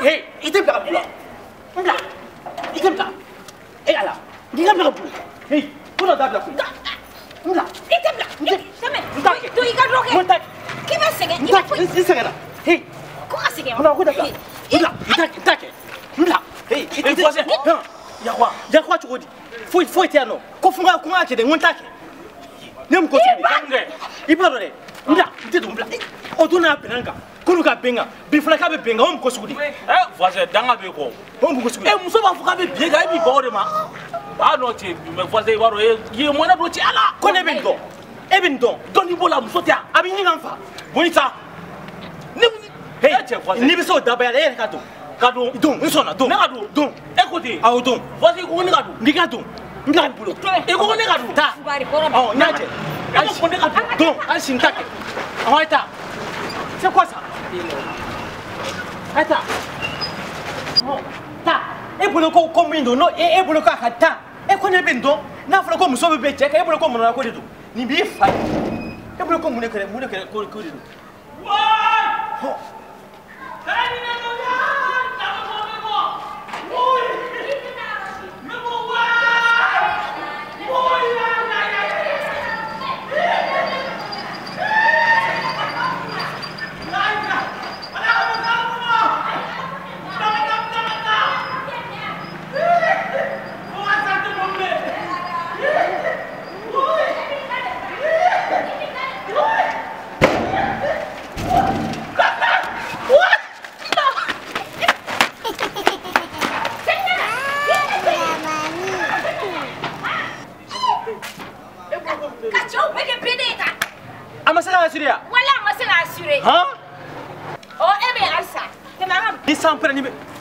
Hey, itu berapa pula? Enggak. Ikan berapa? Ala. Dia berapa pula? Hey, pula dah berapa? Enggak. Itu berapa? Sama. Tu ikan roke. Muntah. Kita segen. Ini segera. Hey. Kau kasih ke? Mana aku dah. Enggak. Kita. Enggak. Hey, itu pasal. Ya kwa chukudi. Foi tano. Ko funga ke de muntah. Nem ko sigi. Ibaro de. Enggak. Itu dumbla. Oduna penanga. Kuru ka benga. Bifla ka be benga om ko sugudi. Voisin danga be ko. Om ko sugudi. Muso ba fuka be biega bi bo de ma. Ba no che me voisin waro ye mona do che ala. Ko ne ben do. E ben do. Doni bola muso tia. Abi ni ngamfa. Bonita. Hey, ni biso daba ya ka do. Kadu. Don, nsona don. Ne kadu. Don. Écoutez. Aw don. Voisin ko ni kadu. Ni ka don. Nga bulo. E ko ni kadu. Ta. Oh, nyaje. Ai ko ni kadu. Don, an sintake. Awa ta. C'est quoi ça? Attends. Oh, ta. E bolo ko mindo no e bolo ka hata. E ko ne bendo. Na folo ko muso be check e bolo ko mona ko dido. Ni bi fa. E bolo ko mune kere ko dido. Wai! Ho. Tani na no ya. Ta ko mo. Oi. Me mo wai. Oi la la ya. Assuré. Voilà, moi c'est assuré. Hein? Oh, eh bien, ça. Ni sans prendre ni